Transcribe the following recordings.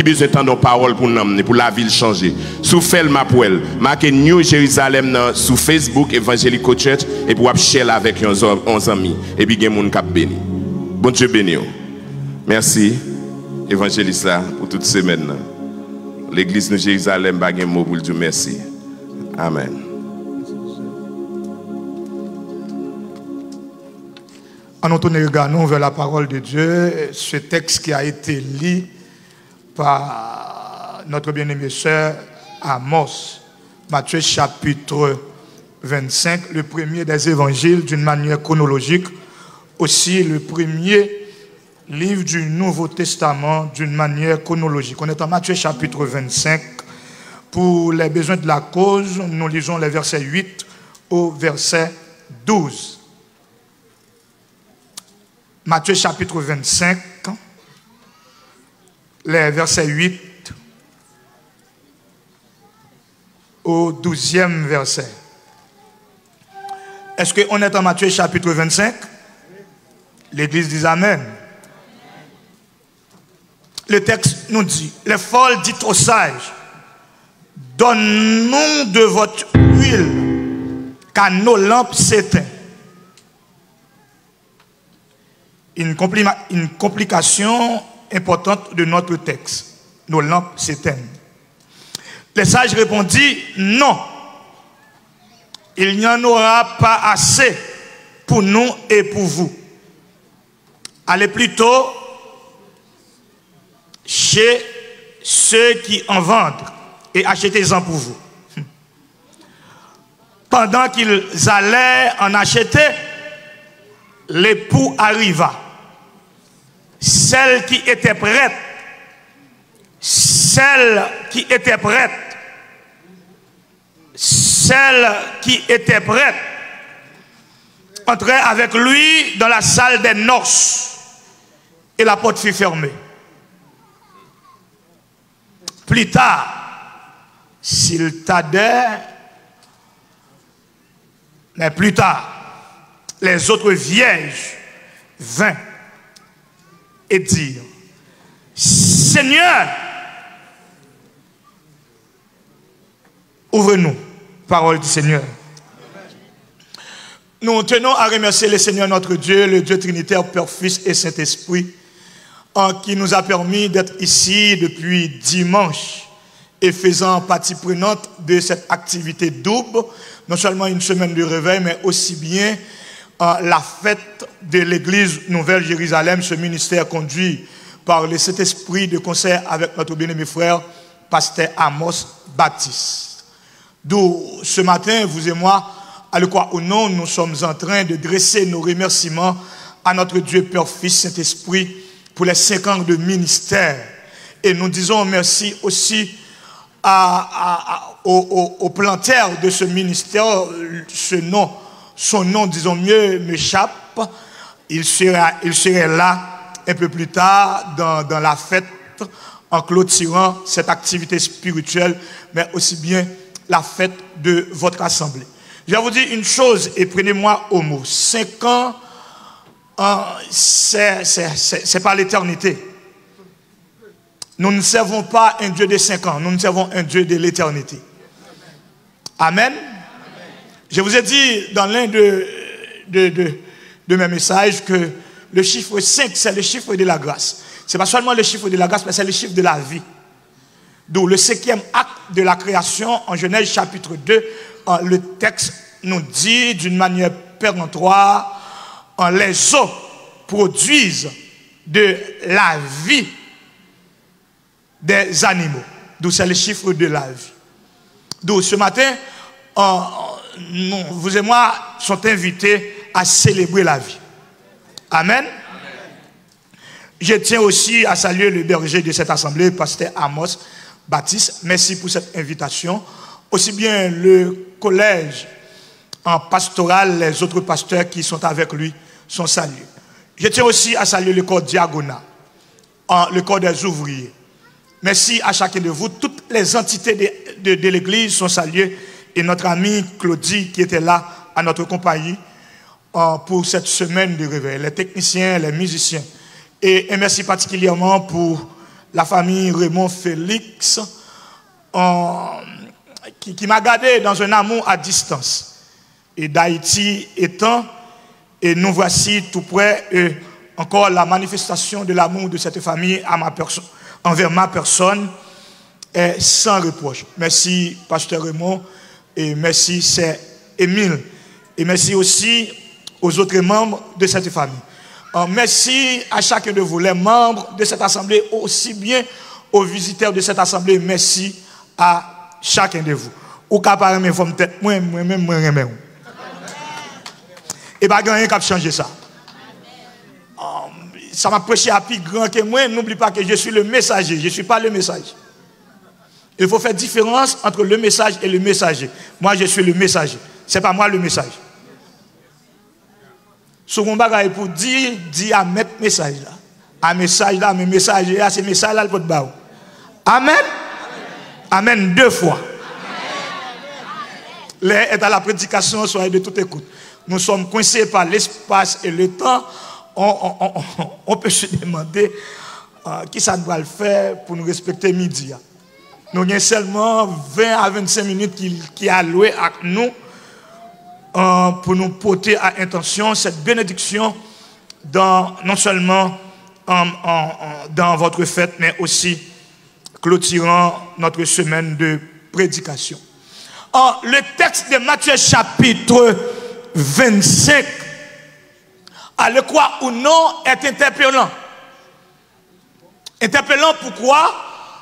qui besoin de nos paroles pour nous, pour la ville changer. Sous fait ma poêle, marquez New Jérusalem sur Facebook, Evangelical Church, et pour share avec nos amis. Et puis, il y a des gens qui béni. Bon Dieu béni. Merci, évangéliste, pour toute semaine. L'église de Jérusalem, il y a un mot pour Dieu. Merci. Amen. En nous tournant regardons vers la parole de Dieu, ce texte qui a été lu par notre bien-aimé sœur Amos, Matthieu chapitre 25, le premier des évangiles d'une manière chronologique, aussi le premier livre du Nouveau Testament d'une manière chronologique. On est en Matthieu chapitre 25. Pour les besoins de la cause, nous lisons les versets 8 au verset 12. Matthieu chapitre 25, les versets 8 au 12e verset. Est-ce qu'on est en Matthieu chapitre 25? L'Église dit Amen. Le texte nous dit, les folles dites aux sages, donne-nous de votre huile, car nos lampes s'éteignent. Une complication importante de notre texte. Nos lampes s'éteignent. Les sages répondit, non, il n'y en aura pas assez pour nous et pour vous. Allez plutôt chez ceux qui en vendent et achetez-en pour vous. Pendant qu'ils allaient en acheter, l'époux arriva. Celle qui était prête entrait avec lui dans la salle des noces et la porte fut fermée. Plus tard, s'il tardait, mais plus tard, les autres vierges vinrent et dirent, Seigneur, ouvre-nous. Parole du Seigneur. Nous tenons à remercier le Seigneur notre Dieu, le Dieu Trinitaire, Père, Fils et Saint-Esprit, qui nous a permis d'être ici depuis dimanche et faisant partie prenante de cette activité double, non seulement une semaine de réveil, mais aussi bien la fête de l'Église Nouvelle Jérusalem, ce ministère conduit par le Saint-Esprit de concert avec notre bien-aimé frère, pasteur Amos Baptiste. D'où ce matin, vous et moi, à le croire ou non, nous sommes en train de dresser nos remerciements à notre Dieu, Père, Fils, Saint-Esprit, pour les 5 ans de ministère. Et nous disons merci aussi au planteur de ce ministère, son nom, disons mieux, m'échappe. Il serait là un peu plus tard dans la fête en clôturant cette activité spirituelle, mais aussi bien la fête de votre assemblée. Je vais vous dire une chose et prenez-moi au mot. 5 ans, c'est pas l'éternité. Nous ne servons pas un Dieu de 5 ans, nous servons un Dieu de l'éternité. Amen. Je vous ai dit dans l'un de mes messages que le chiffre 5, c'est le chiffre de la grâce. Ce n'est pas seulement le chiffre de la grâce, mais c'est le chiffre de la vie. D'où le 5e acte de la création en Genèse chapitre 2, le texte nous dit d'une manière péremptoire, les eaux produisent de la vie des animaux. D'où c'est le chiffre de la vie. D'où ce matin, vous et moi sommes invités à célébrer la vie. Amen. Je tiens aussi à saluer le berger de cette assemblée, pasteur Amos Baptiste. Merci pour cette invitation. Aussi bien le collège en pastoral, les autres pasteurs qui sont avec lui sont salués. Je tiens aussi à saluer le corps diagonal, le corps des ouvriers. Merci à chacun de vous. Toutes les entités de l'église sont saluées. Et notre ami Claudie qui était là à notre compagnie pour cette semaine de réveil. Les techniciens, les musiciens. Et merci particulièrement pour la famille Raymond Félix, qui m'a gardé dans un amour à distance. Et d'Haïti étant, et nous voici tout près, encore la manifestation de l'amour de cette famille à ma personne, envers ma personne, est sans reproche. Merci, Pasteur Raymond, et merci, c'est Émile. Et merci aussi aux autres membres de cette famille. Merci à chacun de vous, les membres de cette assemblée, aussi bien aux visiteurs de cette assemblée. Merci à chacun de vous. Ou qu'à parler, mais faut peut-être moi-même. Et pas rien qui a changé ça. Ça m'a prêché à plus grand que moi. N'oublie pas que je suis le messager. Je ne suis pas le message. Il faut faire différence entre le message et le messager. Moi, je suis le messager. Ce n'est pas moi le message. Sur mon bagage pour dire à mettre message là. À message là, mais message là, c'est message là, le pot de barreau. Amen. Amen 2 fois. Les est à la prédication, soyez de toute écoute. Nous sommes coincés par l'espace et le temps. On peut se demander qui ça doit le faire pour nous respecter midi. Nous avons seulement 20 à 25 minutes qui a alloué à nous pour nous porter à intention cette bénédiction non seulement dans votre fête, mais aussi clôturant notre semaine de prédication. Le texte de Matthieu chapitre 25, à le croire ou non, est interpellant. Interpellant pourquoi?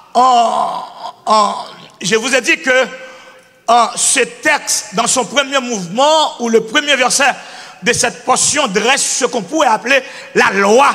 Je vous ai dit que ce texte, dans son premier mouvement, ou le premier verset de cette portion, dresse ce qu'on pourrait appeler la loi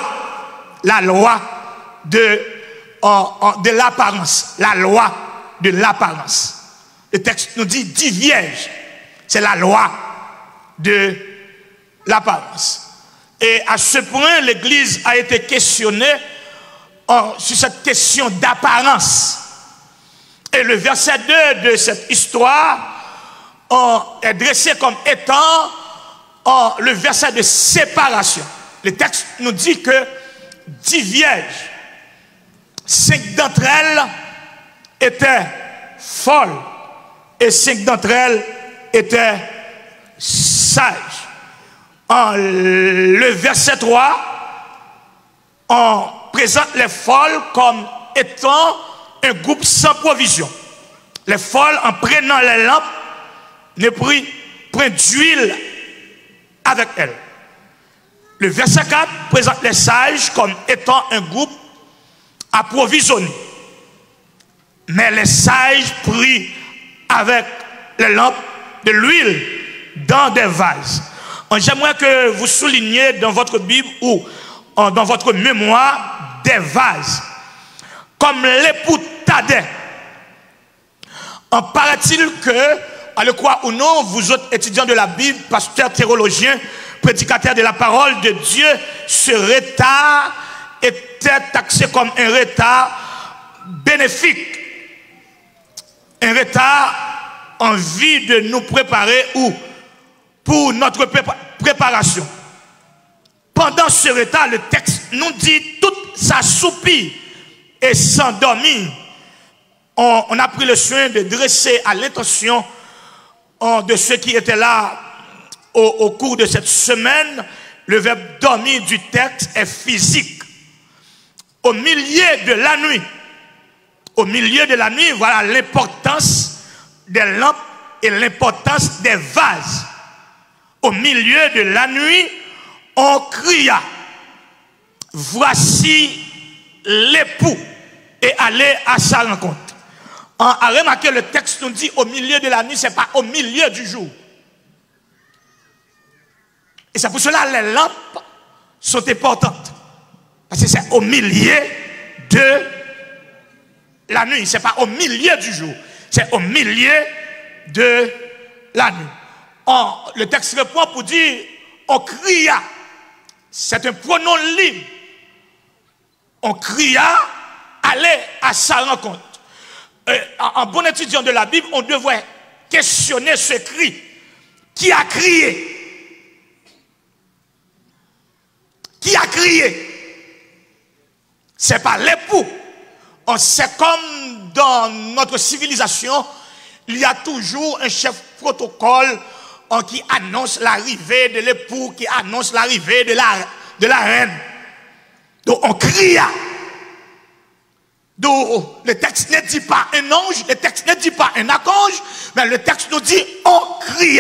de l'apparence. La loi de l'apparence. Le texte nous dit 10 vierges. C'est la loi de l'apparence. Et à ce point, l'Église a été questionnée sur cette question d'apparence. Et le verset 2 de cette histoire est dressé comme étant le verset de séparation. Le texte nous dit que 10 vierges, 5 d'entre elles étaient folles et 5 d'entre elles étaient sages. Le verset 3, on présente les folles comme étant un groupe sans provision. Les folles, en prenant les lampes, ne prennent point d'huile avec elles. Le verset 4 présente les sages comme étant un groupe approvisionné. Mais les sages prient avec les lampes de l'huile dans des vases. J'aimerais que vous souligniez dans votre Bible ou dans votre mémoire des vases. Comme l'époux Thaddée. Paraît-il que, à le croire ou non, vous autres étudiants de la Bible, pasteurs, théologiens, prédicateurs de la parole de Dieu, ce retard était taxé comme un retard bénéfique. Un retard en vue de nous préparer ou pour notre préparation. Pendant ce retard, le texte nous dit toute s'assoupir et s'endormir. On a pris le soin de dresser à l'intention de ceux qui étaient là au cours de cette semaine. Le verbe dormir du texte est physique. Au milieu de la nuit. Au milieu de la nuit, voilà l'importance des lampes et l'importance des vases. Au milieu de la nuit, on cria, voici l'époux, et allez à sa rencontre. À remarquer, le texte nous dit au milieu de la nuit, ce n'est pas au milieu du jour. Et c'est pour cela que les lampes sont importantes. Parce que c'est au milieu de la nuit. Ce n'est pas au milieu du jour. C'est au milieu de la nuit. Le texte répond pour dire, on cria. C'est un pronom libre. On cria, allez à sa rencontre. En bon étudiant de la Bible, on devrait questionner ce cri. Qui a crié? Qui a crié? C'est pas l'époux. C'est comme dans notre civilisation, il y a toujours un chef protocole qui annonce l'arrivée de l'époux, qui annonce l'arrivée de la reine. Donc on crie. Donc le texte ne dit pas un ange, le texte ne dit pas un archange, mais le texte nous dit on crie.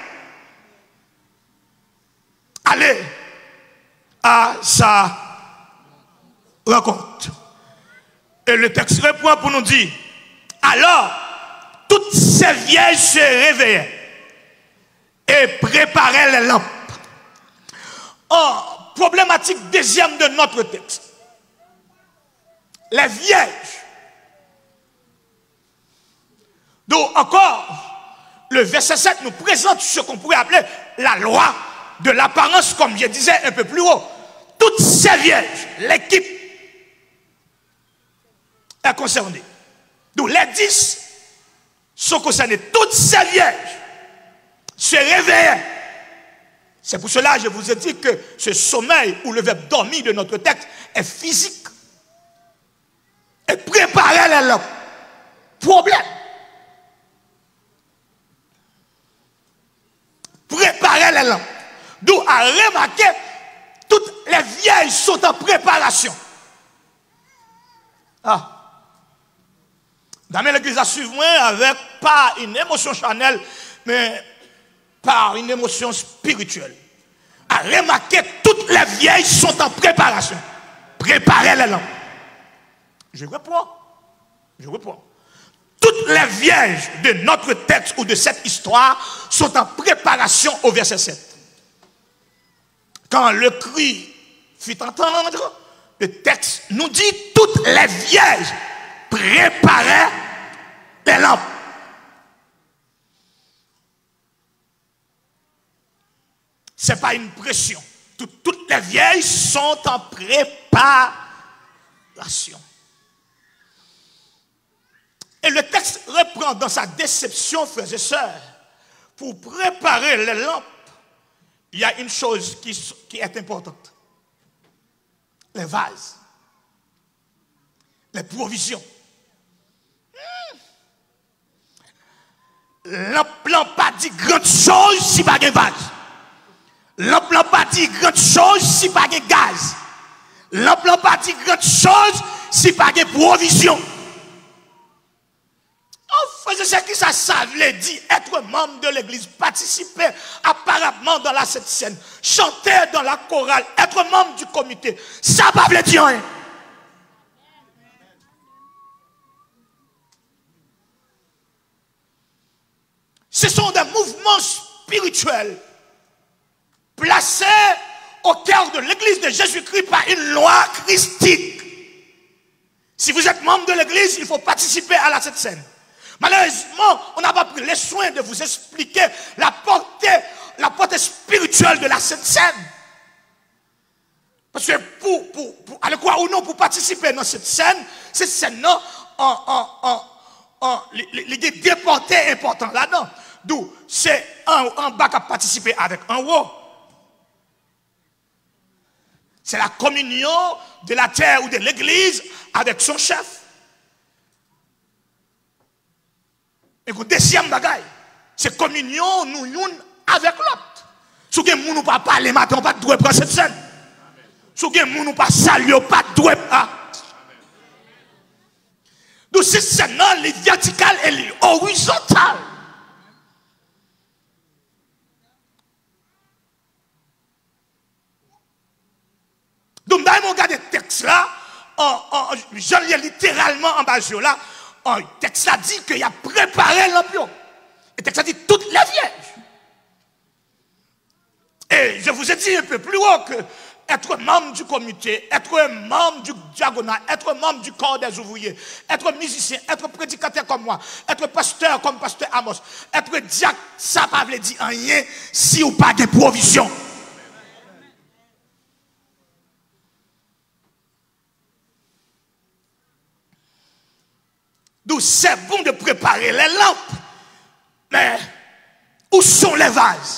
Allez à sa rencontre. Et le texte reprend pour nous dire, alors toutes ces vierges se réveillaient et préparaient les lampes. Problématique deuxième de notre texte. Les vierges. Donc encore, le verset 7 nous présente ce qu'on pourrait appeler la loi de l'apparence, comme je disais un peu plus haut. Toutes ces vierges, l'équipe est concernée. Donc les 10 sont concernés. Toutes ces vierges se réveillaient. C'est pour cela que je vous ai dit que ce sommeil ou le verbe dormir de notre texte est physique. Et préparer les lampes. Problème. Préparer les lampes. D'où à remarquer, toutes les vieilles sont en préparation. Dans l'église à suivre avec pas une émotion charnelle, mais par une émotion spirituelle. À remarquer, toutes les vieilles sont en préparation. Préparer les lampes. Je reprends. Toutes les vierges de notre texte ou de cette histoire sont en préparation au verset 7. Quand le cri fit entendre, le texte nous dit toutes les vierges préparaient les lampes. Ce n'est pas une pression. Toutes les vieilles sont en préparation. Et le texte reprend dans sa déception, frères et sœurs, pour préparer les lampes, il y a une chose qui est importante. Les vases. Les provisions. Lampe n'a pas dit grande chose si pas de vase. Lampe n'a pas dit grande chose si pas de gaz. Lampe n'a pas dit grande chose si pas de provision. C'est qui ça veut dire être membre de l'église, participer apparemment dans la Sainte Seine, chanter dans la chorale, être membre du comité. Ça ne veut dire rien. Ce sont des mouvements spirituels placés au cœur de l'église de Jésus-Christ par une loi christique. Si vous êtes membre de l'église, il faut participer à la Sainte Seine. Malheureusement, on n'a pas pris les soins de vous expliquer la portée spirituelle de la Sainte Seine. Parce que pour aller croire ou non, pour participer dans cette scène-là, il y a des portées importantes là-dedans. D'où c'est un bas qui a participé avec un haut. C'est la communion de la terre ou de l'église avec son chef. Et le deuxième bagaille, c'est communion nous avec l'autre. Si vous ne pas parler matin, pas de droit pour cette scène. Si vous ne pas saluer, pas de droit. Donc cette scène-là, elle est verticale et elle est horizontale. Donc, dans mon cas de texte là, je lis littéralement en bas là. Le texte a dit qu'il a préparé l'ampion. Le texte a dit toutes les vierges. Et je vous ai dit un peu plus haut que être membre du comité, être membre du diagonal, être membre du corps des ouvriers, être musicien, être prédicateur comme moi, être pasteur comme pasteur Amos, être diacre, ça ne veut pas dire rien si ou pas de provision. Donc c'est bon de préparer les lampes. Mais où sont les vases?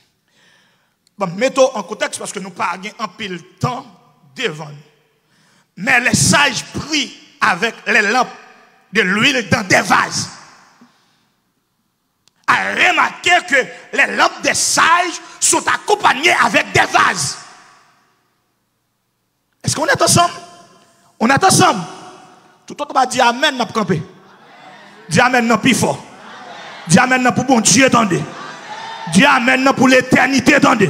Bon, mettons en contexte parce que nous n'avons pas un pile temps devant nous. Mais les sages prient avec les lampes de l'huile dans des vases. À remarquer que les lampes des sages sont accompagnées avec des vases. Est-ce qu'on est ensemble? On est ensemble. Tout le monde va dire Amen, n'a pas campé. Dis Amen, n'a plus fort. Dis Amen, n'a pour bon Dieu, attendez. Dis Amen, n'a pour l'éternité, attendez.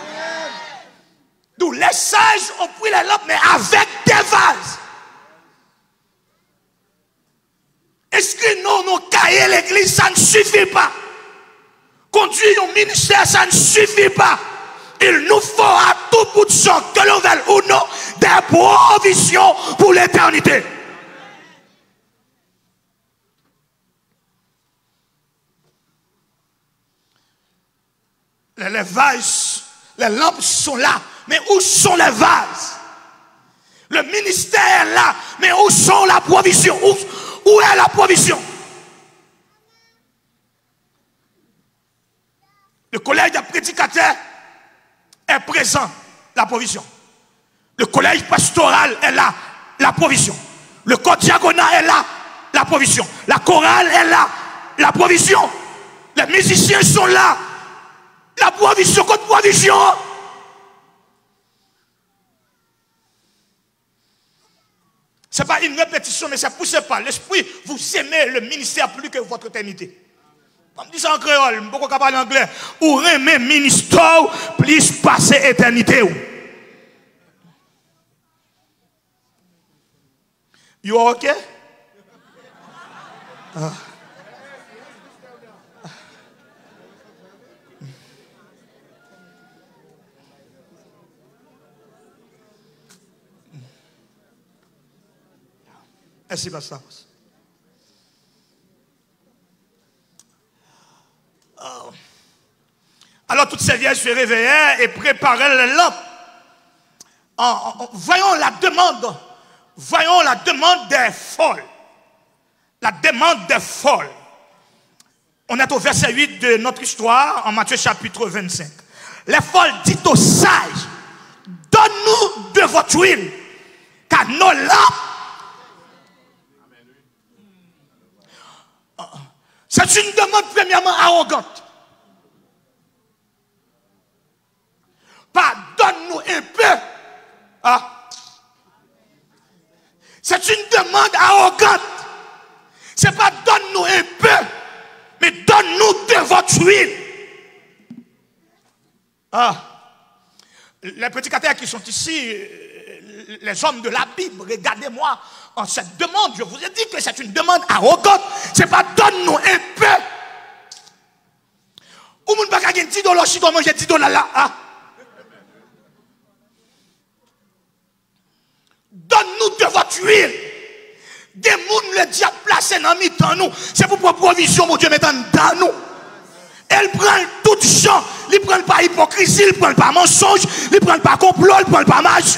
D'où les sages ont pris les lampes, mais avec des vases. Inscrire nos cahiers l'église, ça ne suffit pas. Conduire nos ministères, ça ne suffit pas. Il nous faut à tout bout de champ, que l'on veuille ou non, des provisions pour l'éternité. Les vases, les lampes sont là, mais où sont les vases? Le ministère est là, mais où sont la provision? Où est la provision? Le collège des prédicateurs est présent, la provision. Le collège pastoral est là, la provision. Le corps diaconal est là, la provision. La chorale est là, la provision. Les musiciens sont là, la provision contre provision. Ce n'est pas une répétition, mais c'est poussé par l'esprit. Vous aimez le ministère plus que votre éternité. On dit ça en créole, je ne peux pas parler anglais. Ou aimer le ministère plus passer éternité. You are okay? Merci, Pasteur. Alors toutes ces vieilles se réveillaient et préparaient les lampes. Voyons la demande des folles. La demande des folles. On est au verset 8 de notre histoire, en Matthieu chapitre 25. Les folles disent aux sages, donne-nous de votre huile, car nos lampes. C'est une demande premièrement arrogante. Pas donne-nous un peu. C'est une demande arrogante. C'est pas donne-nous un peu, mais donne-nous de votre huile. Les prédicateurs qui sont ici, les hommes de la Bible, regardez-moi en cette demande. Je vous ai dit que c'est une demande arrogante. C'est pas donne-nous un peu. Ou moun baka gen $10 si tu manges $10 là. Donne-nous de votre huile. Des mouns le diable placé dans mi-temps nous. C'est pour provision, mon Dieu, mettant dans nous. Elle prend tout champ. Il ne prend pas hypocrisie, il ne prend pas mensonge, il ne prend pas complot, il ne prend pas magie.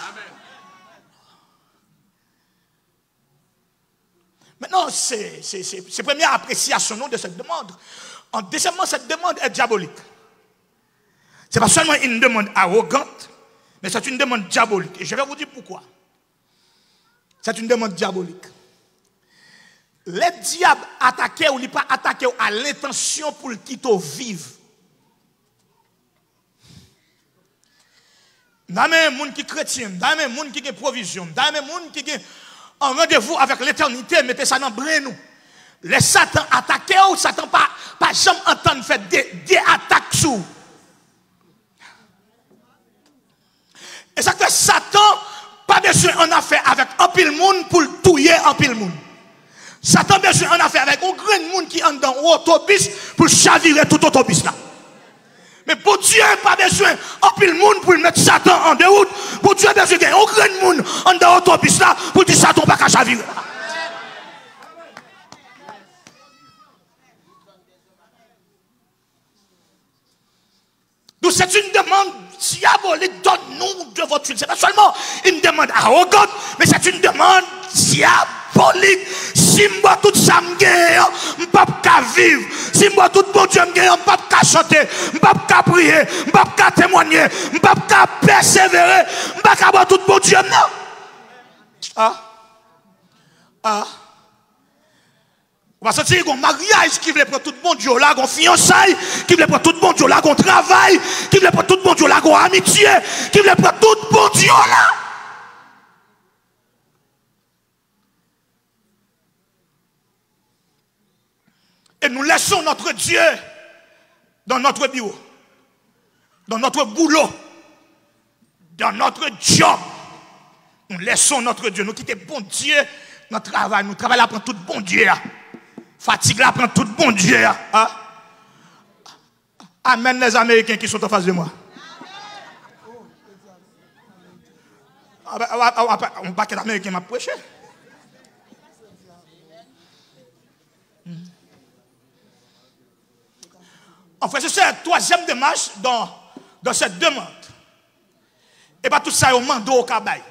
Maintenant, c'est la première appréciation de cette demande. En deuxièmement, cette demande est diabolique. Ce n'est pas seulement une demande arrogante, mais c'est une demande diabolique. Et je vais vous dire pourquoi. C'est une demande diabolique. Les diables attaquaient ou ne pas attaquaient à l'intention pour le quitter vivre. Dans les gens qui sont chrétiens, dans les gens qui ont provision, dans les gens qui ont un rendez-vous avec l'éternité, mettez ça dans le brin nous. Les Satan attaquent ou Satan pas jamais entendre faire des attaques sur. Et ça que Satan pas besoin en affaire avec un pile monde pour le touiller en pile monde. Satan besoin en affaire avec un grand monde qui entre dans l'autobus pour chavirer tout l'autobus là. Mais pour Dieu, pas besoin en pile monde pour mettre Satan en déroute. Pour Dieu, besoin d'un grand monde en dans l'autobus là pour dire Satan pas qu'à chavirer. Donc c'est une demande diabolique, donne-nous de votre huile. C'est pas seulement une demande arrogante, mais c'est une demande diabolique. Si je bois tout ça, je ne peux pas vivre. Si je bois tout bon Dieu, je ne peux pas chanter, je ne peux pas prier, je ne peux pas témoigner, je ne peux pas persévérer, je ne peux pas boire tout bon Dieu. Non. On va sentir qu'on mariage qui veut prendre tout le monde là, qu'on fiançailles, qui veut prendre tout le monde là, qu'on travail, qui veut prendre tout le monde là, qu'on amitié, qui veut prendre tout le monde là. Et nous laissons notre Dieu dans notre bureau, dans notre boulot, dans notre job. Nous laissons notre Dieu, nous quittons bon Dieu, notre travail, nous travaillons pour tout bon Dieu. Fatigue là prend tout bon Dieu. Amen les Américains qui sont en face de moi. On paquet d'Américains m'a prêché. En fait, c'est la troisième démarche dans cette demande. Et pas tout ça au mando au cabaye.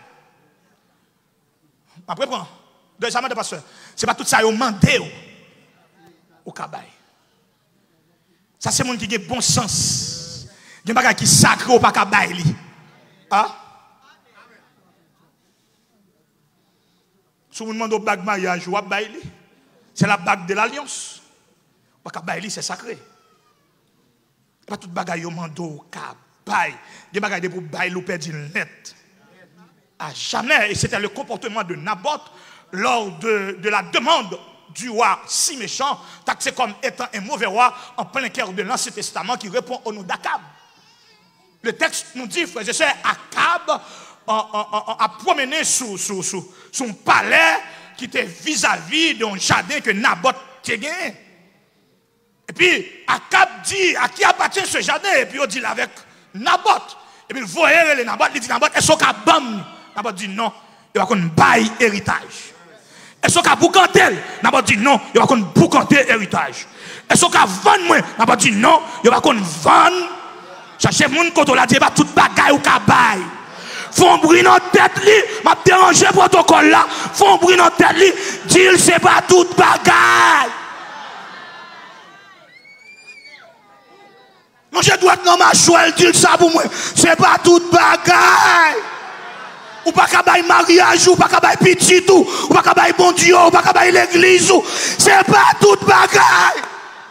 Après, deuxièmement de pasteur, c'est pas tout ça au mandé au cabaye. Ça, c'est le monde qui a bon sens. Il y a des gens qui sont sacrés au cabaye. Si vous demandez au bague mariage ou à baille, c'est la bague de l'alliance. Au cabaye, c'est sacré. Pas tout bagaille au mando au cabaye. Il y a des bagailles pour baille ou perdre net. À jamais. Et c'était le comportement de Naboth lors de la demande du roi si méchant, taxé comme étant un mauvais roi en plein cœur de l'Ancien Testament qui répond au nom d'Akab. Le texte nous dit, frères et sœurs, Akab a promené sous son palais qui était vis-à-vis d'un jardin que Naboth a gagné. Et puis, Akab dit, à qui appartient ce jardin? Et puis, il dit avec Naboth. Et puis, il voyait les Naboth, il dit, Naboth, est-ce qu'on a bam? Naboth dit non, il va qu'on baille héritage. Est-ce qu'on a boucantel? Naboth dit non, il va qu'on boucanter héritage. Est-ce qu'on a vendre moi? Naboth dit non, il va qu'on vendre. Cherchez moun quand on l'a dit, pas toute bagaille ou kabaye. Font bruit dans tête li, m'a dérangé protocole là. Font bruit dans tête li, dit c'est pas toute bagaille. Non, je dois être dans ma chouelle, dit ça pour moi. C'est pas toute bagaille. Ou pas qu'à bailler mariage, ou pas qu'à bailler petit, ou pas qu'à bailler bon Dieu, ou pas qu'à bailler l'église. C'est pas toute bagaille.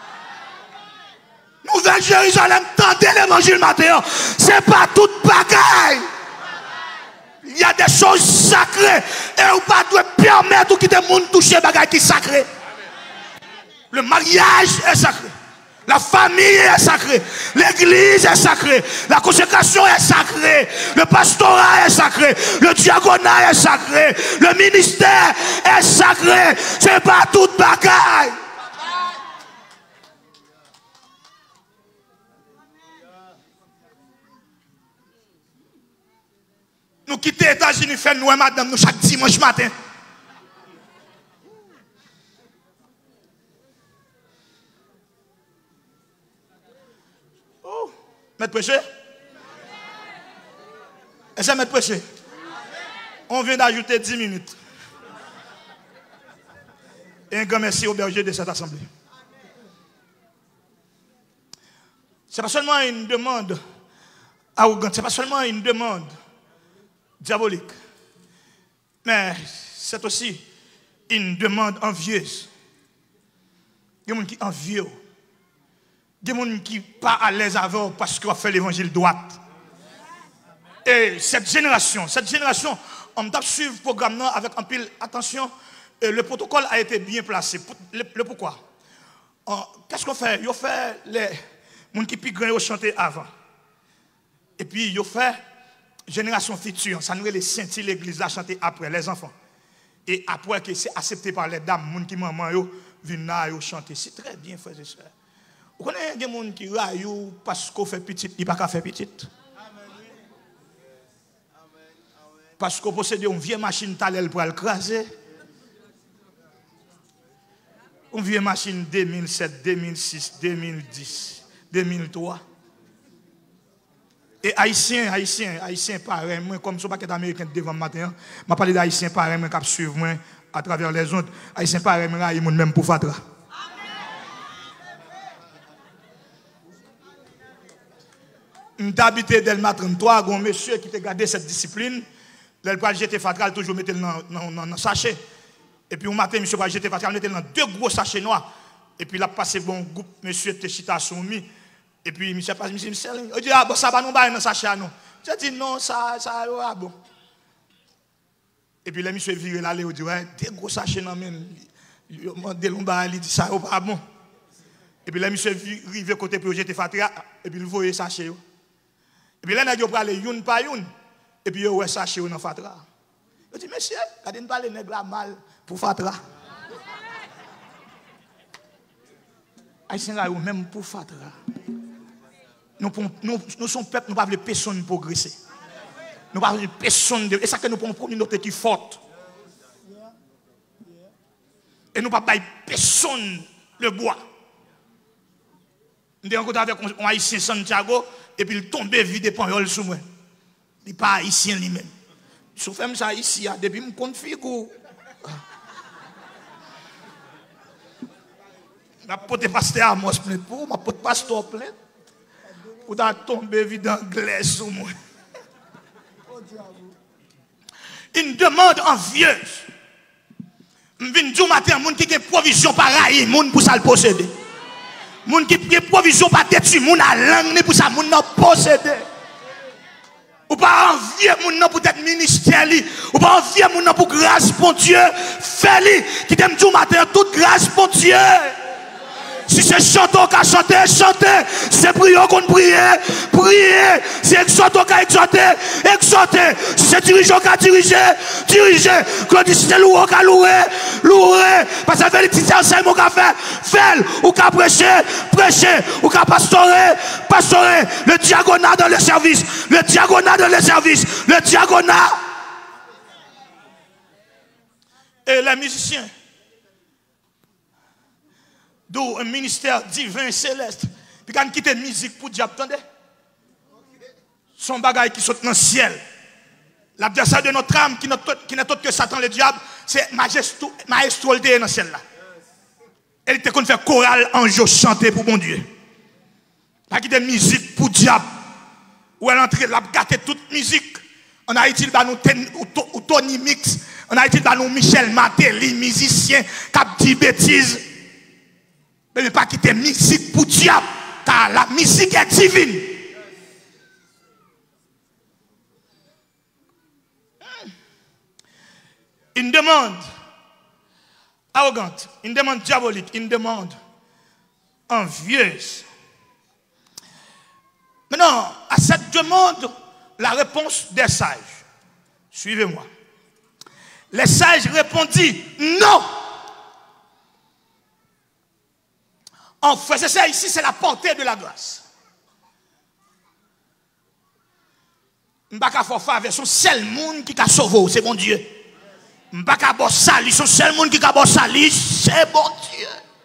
Nouvelle Jérusalem, tendez l'évangile matin. C'est pas toute bagaille. Il y a des choses sacrées. Et on pas doit permettre que les gens touchent des bagailles qui sont sacrées. Le mariage est sacré. La famille est sacrée. L'église est sacrée. La consécration est sacrée. Le pastorat est sacré. Le diaconat est sacré. Le ministère est sacré. C'est pas toute bagaille. Nous quittons les États-Unis, faire nous et madame, nous chaque dimanche matin. Oh, maître prêcher? Est-ce que maître prêcher? On vient d'ajouter 10 minutes. Et un grand merci au berger de cette assemblée. Ce n'est pas seulement une demande arrogante, ce n'est pas seulement une demande diabolique, mais c'est aussi une demande envieuse. Il y a des gens qui envient. Il y a des gens qui ne sont pas à l'aise avec parce qu'on fait l'évangile droite. Et cette génération, on doit suivre le programme avec un pile attention. Le protocole a été bien placé. Le pourquoi? Qu'est-ce qu'on fait? On fait les gens qui piquent chanter avant. Et puis, on fait génération future, ça nous les sentir l'église là chanter après les enfants. Et après que c'est accepté par les dames, les gens qui maman yo viennent là chanter. C'est très bien, frères et sœurs. Vous connaissez des gens qui raillent parce qu'on fait petit, il n'y a pas qu'à faire petit. Parce qu'on possède une vieille machine talel pour l'écraser. Une vieille machine 2007, 2006, 2010, 2003. Et haïtien pareil, moi comme ça pas qu'être américain devant matin, m'a parlé d'haïtien pareil moi qui suivre moi à travers les ondes, haïtien pareil moi raille même pour fatra. M'habité Delma 33, un monsieur qui t'a gardé cette discipline Là, il va jeter Fatra, toujours mettre dans le sachet. Et puis, au matin, monsieur va jeter Fatra, il mettre dans 2 gros sachets noirs. Et puis, il a passé bon groupe, monsieur Techita Soumi. Et puis, monsieur passe, monsieur, il dit, ah bon, ça va nous bailler dans le sachet, non. Je dis, non, ça va bon. Et puis, là, monsieur viré là, il dit, ouais, 2 gros sachets, non, même. Il dit, ça va pas bon. Et puis là, monsieur arrive côté pour jeter Fatra, et puis il voyait sachet. Et puis là, il a aller une par une. Et puis il a sachet dans Fatra. Il dit, monsieur, regardez, nous parlons de mal pour Fatra. Haïtien, même pour Fatra. Nous sommes peuple, nous ne voulons pas personne progresser. Nous ne voulons pas personne. Et ça que nous prenons une autre qui forte. Et nous ne voulons pas personne le bois. Nous avons rencontré avec un haïtien Santiago, et puis il tombe vide panol sous moi. Il n'est pas haïtien lui-même. Je fais ça ici, depuis mon compte figure. Je porte pasteur Amos plein pour, je porte pasteur plein. Pour tomber vide anglais sous moi. Une demande envieuse. Je viens du matin, moun qui a provision pareil, moun pour ça le posséder. Moun qui a provision pas détruire moun à langue pour ça moun n'a posséder. Ou pas envier moun nan pour être ministère li, ou pas envier moun nan pour grâce pour Dieu, fais li qui t'aime du matin toute grâce pour Dieu. Si c'est chanter qu'à chanter, chanter. Si c'est prier qu'on prie, prier. Si c'est exhorter qu'à exhorter, exhorter. Si c'est diriger qu'à diriger, diriger. Quand si c'est louer qu'à louer, louer. Parce que les petits enseignements qu'à faire, faire. Ou qu'à prêcher, prêcher. Ou qu'à pastorer, pastorer. Le diagonat dans le service. Le diagonat dans le service. Le diagonat. Et les musiciens. D'où un ministère divin céleste. Puis quand on quitte la musique pour diable, attendez. Son bagage qui saute dans le ciel. L'adversaire de notre âme, qui n'est autre que Satan le diable, c'est majestualité dans le ciel là. Elle était qu'on fait chorale ange chanter pour bon Dieu. Pas quitte la musique pour diable. Où elle entre, la gâté toute musique. En Haïti, il va nous Tony Mix. En Haïti, il va nous Michel Matéli, musicien, qui dit bêtises. Mais pas quitter musique pour diable, car la musique est divine. Une demande arrogante, une demande diabolique, une demande envieuse. Maintenant, à cette demande, la réponse des sages. Suivez-moi. Les sages répondit non. En fait, c'est ça ici, c'est la portée de la grâce. M'baka fofa avec son seul monde qui a sauvé, c'est bon Dieu. M'baka bossali, son seul monde qui a bossali, c'est bon Dieu.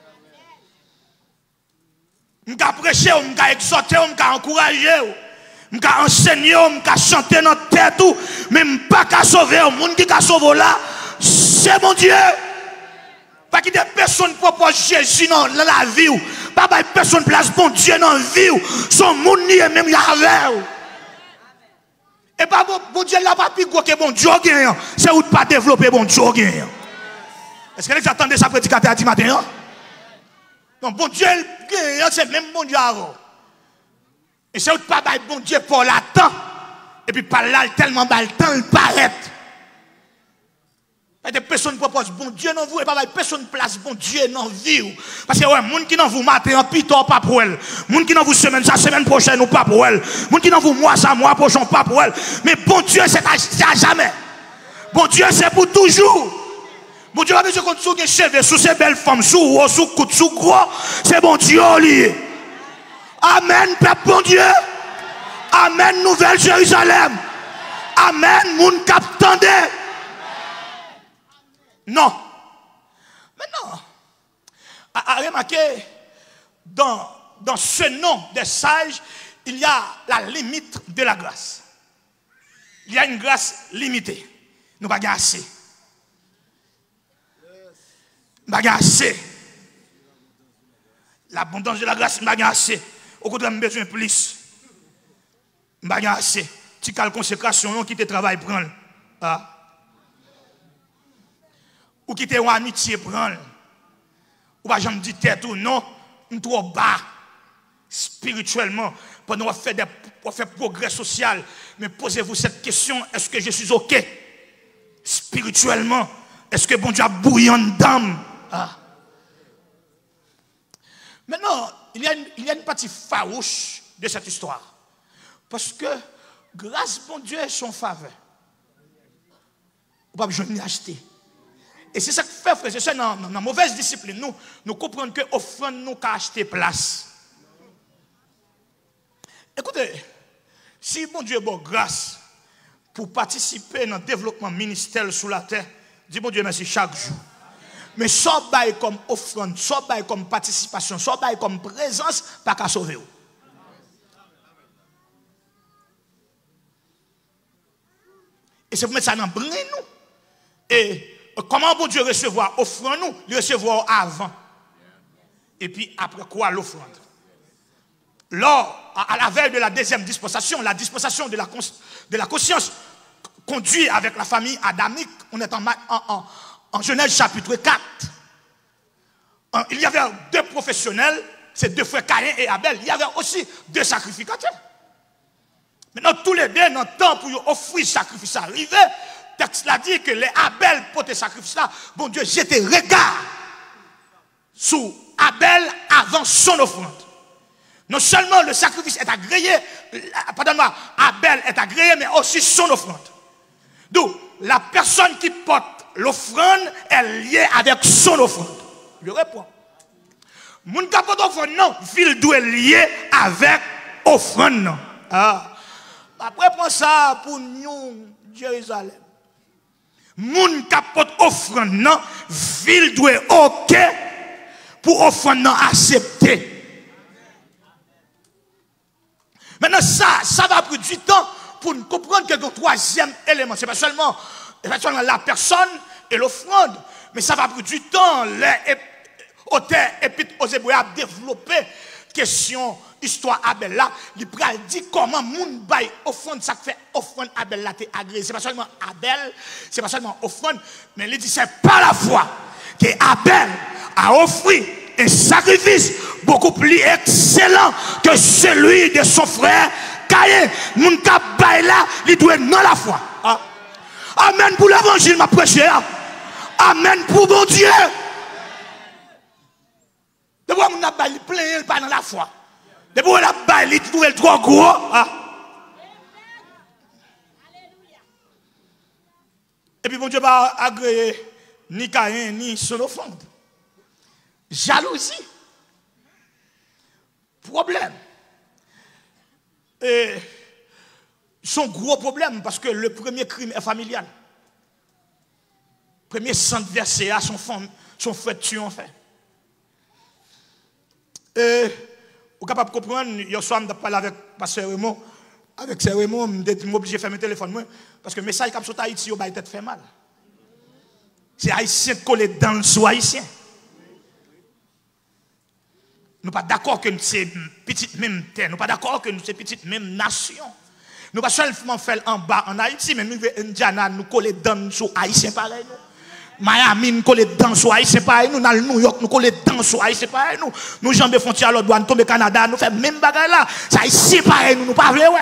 M'ka prêcher, m'ka exhorter, m'ka encourager, m'ka enseigner, m'ka chanter dans tête tout, mais m'baka sauver, le monde qui a sauvé là, c'est bon Dieu. Pas qu'il y ait personne propose Jésus dans la vie. Pas qu'il y ait personne place bon Dieu dans la vie. Son monde n'y est même avec. Et pas bon Dieu là pas plus gros que bon Dieu. C'est où pas développer bon Dieu. Est-ce que vous attendez ça prédicateur à matin? Non, bon Dieu, c'est même bon Dieu avant. Et c'est où pas bon Dieu pour l'attendre. Et puis par là, tellement le temps, il paraît. Et des personnes proposent bon Dieu dans vous et pas personne place bon Dieu dans vie. Parce que ouais, moun qui dans vous matin en piton pas pour elle. Moun qui dans vous semaine prochaine ou pas pour elle. Moun qui dans vous mois prochain pas pour elle. Mais bon Dieu c'est à jamais. Bon Dieu c'est pour toujours. Bon Dieu a besoin qu'on sous cheveux sous ces belles femmes sous haut sous coude sous gros, c'est bon Dieu lié. Amen peuple bon Dieu. Amen nouvelle Jérusalem. Amen moun cap tande. Non. Mais non. À remarquer, dans ce nom des sages, il y a la limite de la grâce. Il y a une grâce limitée. Nous n'avons pas assez. Nous n'avons pas assez. L'abondance de la grâce, nous n'avons pas assez. Au contraire, nous avons besoin de plus. Nous n'avons pas assez. Si tu as la consécration, qui te travaille, prends. Ah. Ou qui te une amitié prendre. Ou pas jamais dire tête ou non, nous trop bas spirituellement pendant qu'on fait progrès social. Mais posez-vous cette question, est-ce que je suis OK spirituellement? Est-ce que bon Dieu a bouillant d'âme? Ah. Maintenant, il y a une partie farouche de cette histoire. Parce que grâce bon Dieu est son faveur. On ne peut pas acheter. Et c'est ça que fait, frère, c'est dans la mauvaise discipline. Nous comprenons que offrande nous qu'à acheter place. Écoutez, si bon Dieu bon grâce pour participer dans le développement ministériel sous la terre, dis bon Dieu merci chaque jour. Mais soit bail comme offrande, soit bail comme participation, soit bail comme présence, pas qu'à sauver. Et c'est pour mettre ça dans le brin nous. Et comment bon Dieu recevoir offrande nous? Le recevoir avant. Et puis après quoi l'offrande? Lors, à la veille de la deuxième dispensation, la dispensation de la conscience conduit avec la famille adamique, on est en Genèse chapitre 4. Il y avait deux professionnels, c'est deux frères Caïn et Abel. Il y avait aussi deux sacrificateurs. Maintenant, tous les deux, dans le temps pour offrir sacrifice arrivé, le texte l'a dit que les Abel pour tes sacrifices là, bon Dieu, j'étais regard sur Abel avant son offrande. Non seulement le sacrifice est agréé, pardonne-moi, Abel est agréé, mais aussi son offrande. Donc, la personne qui porte l'offrande est liée avec son offrande. Je réponds. Moun qui porte l'offrande, non, il doit être lié avec l'offrande, non. Ah. Après, prends ça pour nous, Jérusalem. Moun qui porte l'offrande, non, il doit être OK pour l'offrande, non, accepter. Maintenant, ça va prendre du temps pour nous comprendre que le troisième élément, ce n'est pas seulement la personne et l'offrande, mais ça va prendre du temps. Les auteurs Épître aux Hébreux a développé question, histoire Abel là. Il dit comment moun bail offrande, ça fait offrande Abel là, t'es agréé. Ce n'est pas seulement Abel, ce n'est pas seulement offrande, mais il dit c'est pas la foi que Abel a offert un sacrifice beaucoup plus excellent que celui de son frère Caïn. Moun ka bay là, il doit être dans la foi. Ah. Amen pour l'évangile, ma prêché. Amen pour bon Dieu. De quoi moun a bay, il plein, pas dans la foi. De quoi la bay, il trouve trop gros. Ah. Et puis bon Dieu va agréer ni Caïn ni son offrande. Jalousie. Problème. Et son gros problème parce que le premier crime est familial. Premier sang versé à son frère tué en fait. Et vous êtes capable de comprendre, hier soir, je parlé avec Pasteur Raymond. Avec Pasteur Raymond, je suis obligé de faire mon téléphone parce que le message qui est sur Haïti, il va être fait mal. C'est haïtien collé dans le soi haïtien. Nous ne sommes pas d'accord que nous sommes petite même terre. Nous ne sommes pas d'accord que nous sommes petite même nation. Nous ne pas seulement faire en bas en Haïti, mais nous Indiana nous coller dans sur Haïtien pareil. Miami nous coller dans sur Haïtien pareil. Nous dans New York nous coller dans sur Haïtien pareil. Nous jambes frontière à l'autre douane tomber Canada, nous faisons même bagarre là. Ça ici pareil nous pas vrai ouais.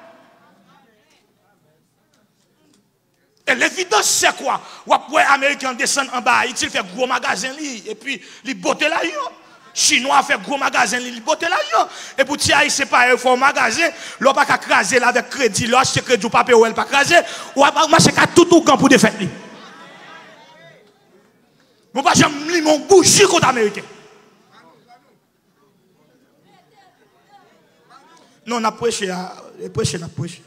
Et l'évidence c'est quoi? Ou après américain descend en bas, il fait gros magasin et puis il botte là yo. Chinois fait gros magasin, il botte l'avion. Et pour tirer, il sépare, il faut un magasin, l'on pas qu'à craser avec crédit, l'on achète crédit ou papier ou elle pas craser, ou à marcher qu'à tout camp pour défaire. Mon pas jamais mon bougie contre américain. Non, on a prêché, on a prêché.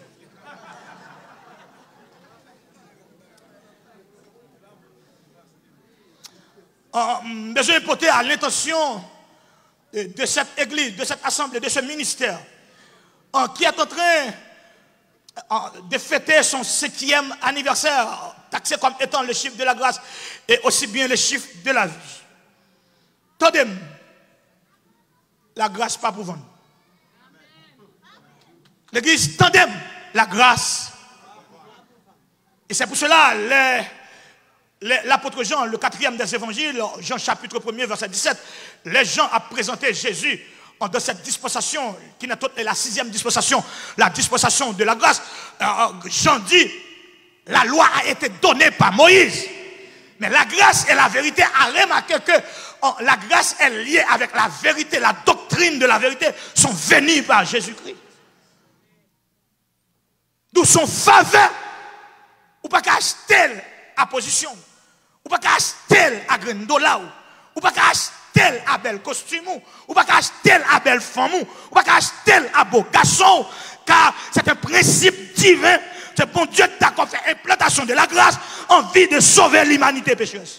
Besoin de porter à l'intention de cette église, de cette assemblée, de ce ministère, qui est en train de fêter son 5e anniversaire, taxé comme étant le chiffre de la grâce et aussi bien le chiffre de la vie. Tandem, la grâce pas pour vendre. L'église tandem, la grâce Et c'est pour cela, l'apôtre Jean, le 4e des évangiles, Jean chapitre 1er, verset 17, les gens ont présenté Jésus dans cette dispensation, qui n'est autre que la 6e dispensation, la dispensation de la grâce. Jean dit, la loi a été donnée par Moïse. Mais la grâce et la vérité a remarqué que la grâce est liée avec la vérité, la doctrine de la vérité sont venues par Jésus-Christ. D'où son faveur, ou pas qu'acheter à position, ou pas qu'acheter à grandola, ou pas qu'acheter à bel costume, ou pas qu'acheter à belle femme, ou pas qu'acheter à beau garçon, car c'est un principe divin. C'est bon Dieu qui t'a fait implantation de la grâce en vue de sauver l'humanité pécheuse.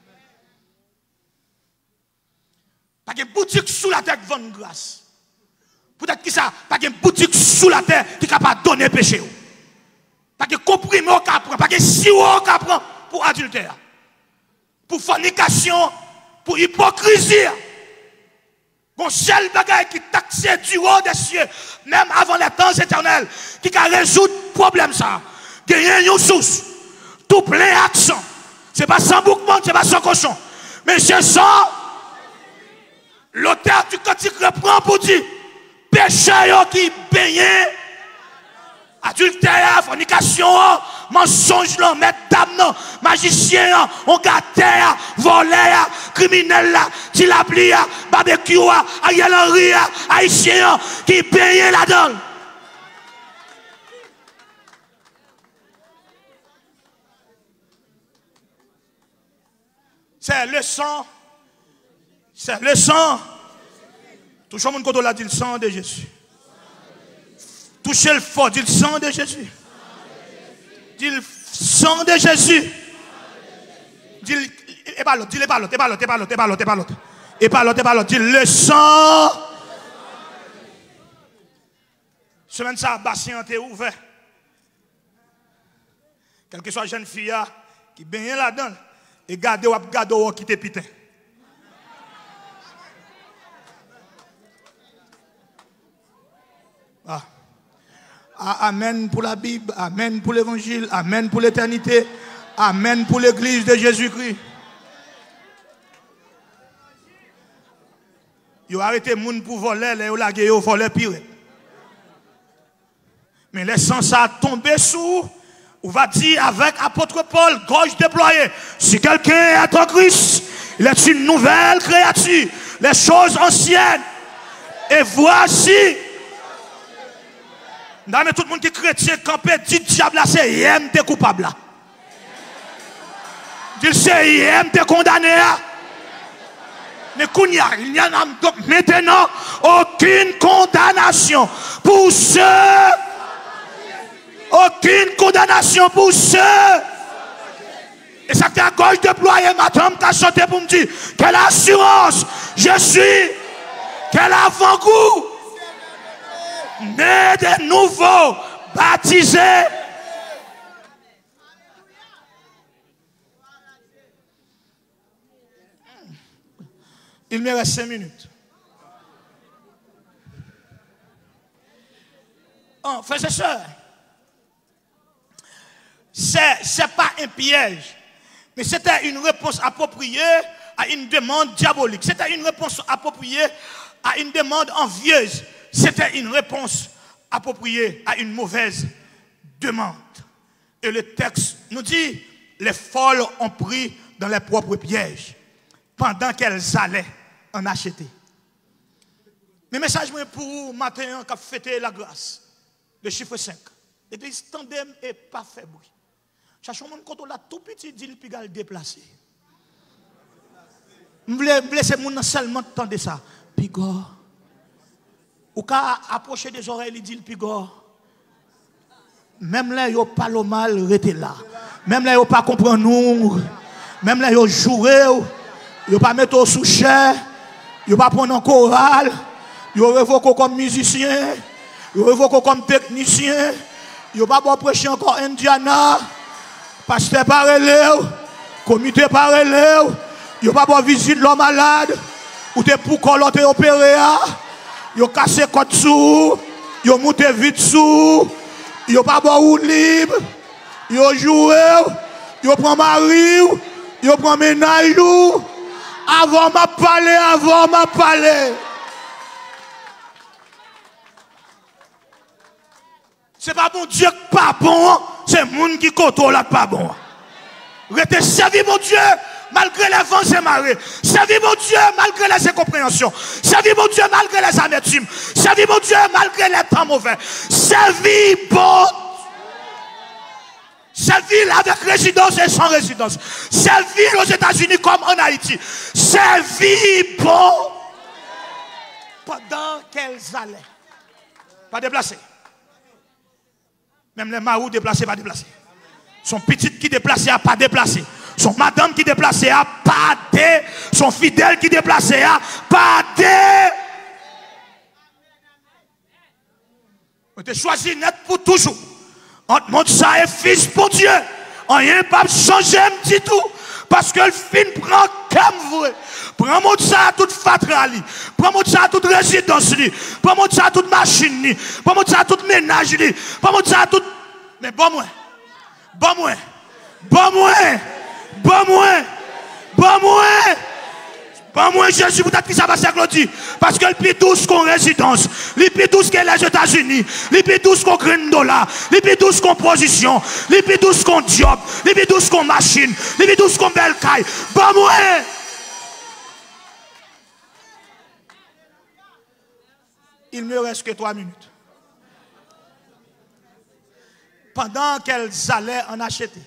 Pas de boutique sous la terre qui vend grâce. Peut-être que ça, pas de boutique sous la terre qui est capable de donner péché. Pas de comprimé au cap, pas de sirop au cap pour adultère, pour fornication, pour hypocrisie. Bon seul bagaille qui taxe du haut des cieux, même avant les temps éternels, qui a résoudre le problème ça. Gagner une source, tout plein d'action. Ce n'est pas sans bouclement, ce n'est pas sans cochon. Mais c'est ça. L'auteur du cantique reprend pour dire, péché qui baigne, adultère, fornication, mensonge, maître d'âme, magicien, on gâté, volé, criminel, tilapli, barbecue, Ariel Henry, haïtien, qui baigne là-dedans. C'est le sang. C'est le sang. Touchez mon côté là, dit le sang de Jésus. Touchez le fort, dit le sang de Jésus. Dit le sang de Jésus. Dit et pas l'autre, dit pas l'autre, et pas l'autre, et pas l'autre, et pas l'autre, et pas l'autre. Et pas l'autre, et pas l'autre. Dit le sang. Semaine ça, bassin est ouvert. Quelle que soit jeune fille qui baigne là-dedans. Et gardez ou qui te pitin. Ah. Amen pour la Bible, amen pour l'évangile, amen pour l'éternité, amen pour l'église de Jésus-Christ. Ils ont arrêté les gens pour voler, les laguer, ils voler pire. Mais laissant ça tomber sous. On va dire avec apôtre Paul, gorge déployée, si quelqu'un est en Christ, il est une nouvelle créature. Les choses anciennes. Et voici. Non, mais tout le monde qui est chrétien, campé, dit diable là, c'est IM, t'es coupable là. Dit c'est IM, t'es condamné là. Mais il n'y a donc maintenant aucune condamnation pour ceux. Aucune condamnation pour ceux. Et ça fait à gauche déployé, madame, t'as chanté pour me dire, quelle assurance je suis, quel avant-goût, né de nouveau, baptisé. Il me reste 5 minutes. Oh, frères et sœurs, c'est pas un piège, mais c'était une réponse appropriée à une demande diabolique. C'était une réponse appropriée à une demande envieuse. C'était une réponse appropriée à une mauvaise demande. Et le texte nous dit, les folles ont pris dans leurs propres pièges pendant qu'elles allaient en acheter. Mes messages pour vous, matin, qui a fêté la grâce, le chiffre 5. L'église tandem et pas fait bruit. Cherchons mon côté là tout petit dit le pigal déplacé. Je voulais blesser mon seulement tendre ça. Pigor. Ou ka approcher des oreilles il dit le pigor. Même là yo pas le mal rete là. Même là yo pas comprendre nous. Même là yo jouer, yo pas mettre sous chair, yo pas prendre en chorale, yo revoque comme musicien, yo revoque comme technicien, yo pas prêcher encore Indiana. Pasteur par relève, comité par relève, yo pas bon visite l'homme malade, ou te pour coloter opérer, yo cassé côte sous, yo monté vite sous, yo pas bon ou libre, Yo joué, yo prend mari, yo prend ménage. Avant m'a parlé. C'est pas bon Dieu qui pas bon, c'est le monde qui contrôle pas bon. Restez servi mon Dieu malgré les vents et marées. Servi mon Dieu malgré les incompréhensions. Servi mon Dieu malgré les amertumes. Servi mon Dieu malgré les temps mauvais. Servi bon. Servir avec résidence et sans résidence. Servir aux États-Unis comme en Haïti. Servir bon. Pendant qu'elles allaient. Pas déplacer. Même les marous déplacés, pas déplacés. Son petit qui déplacé, pas déplacé. Son madame qui déplacé, pas dé. Son fidèle qui déplacé, pas dé. On te choisi net pour toujours. Entre monde ça et fils pour Dieu. Rien pas changer un petit tout. Parce que le film prend comme vrai. Prends mon ça à toute fatrali. Prends mon ça à toute résidence. Prends mon ça à toute machine. Prends mon ça à toute ménage. Prends mon ça à toute. Mais bon moi. Jésus, vous dites que ça va s'accrocher. Parce que le plus douce qu'on résidence, le plus douce que les États-Unis, le plus douce qu'on grain dollar, le plus douce qu'on position, le plus douce qu'on job, le plus douce qu'on machine, le plus douce qu'on belle caille. Bon moi. Il ne me reste que 3 minutes. Pendant qu'elles allaient en acheter.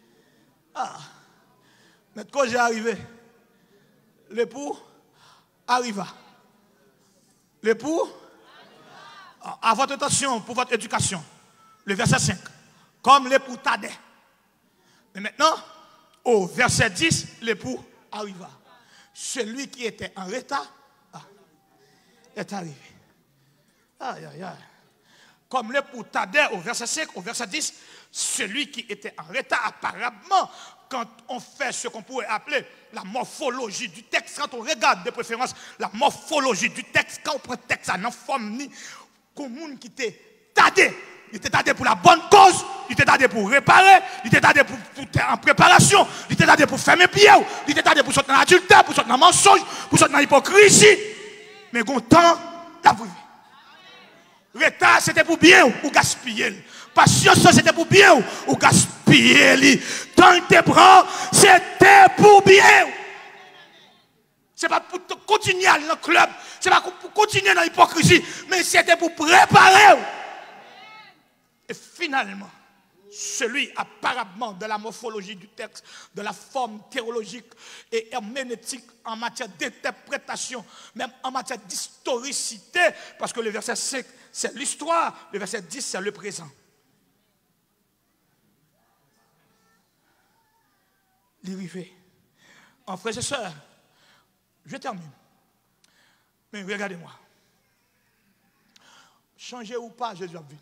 Mais quand j'ai arrivé, l'époux arriva. L'époux, à votre attention pour votre éducation, le verset 5, comme l'époux tardait. Mais maintenant, au verset 10, l'époux arriva. Celui qui était en retard est arrivé. Aïe, aïe, aïe. Comme l'époux tardait au verset 5, au verset 10, celui qui était en retard, apparemment, quand on fait ce qu'on pourrait appeler la morphologie du texte, quand on regarde de préférence la morphologie du texte, quand on prend le texte en forme, comme monde qui était tardé, il était tardé pour la bonne cause, il était tardé pour réparer, il était tardé pour en préparation, il était tardé pour fermer pied, il était tardé pour sortir dans l'adultère, pour sortir dans le mensonge, pour sortir dans l'hypocrisie. Mais quand temps, la privé. Retard, c'était pour bien ou gaspiller. Patience, c'était pour bien ou gaspiller. Tant que tu prends, c'était pour bien. Ce n'est pas pour continuer dans le club, ce n'est pas pour continuer dans l'hypocrisie, mais c'était pour préparer. Et finalement, celui apparemment de la morphologie du texte, de la forme théologique et herméneutique en matière d'interprétation, même en matière d'historicité, parce que le verset 5, c'est l'histoire, le verset 10, c'est le présent. L'arrivée. En frères et sœurs, je termine. Mais regardez-moi. Changer ou pas, Jésus a venu.